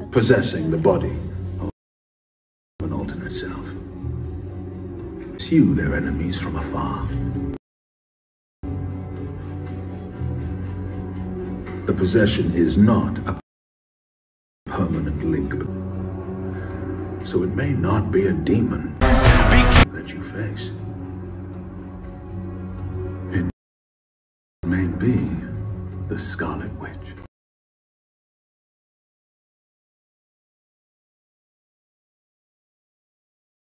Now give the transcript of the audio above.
possessing the body of an alternate self. Pursue their enemies from afar. The possession is not a permanent link, so it may not be a demon that you face. It may be the Scarlet Witch.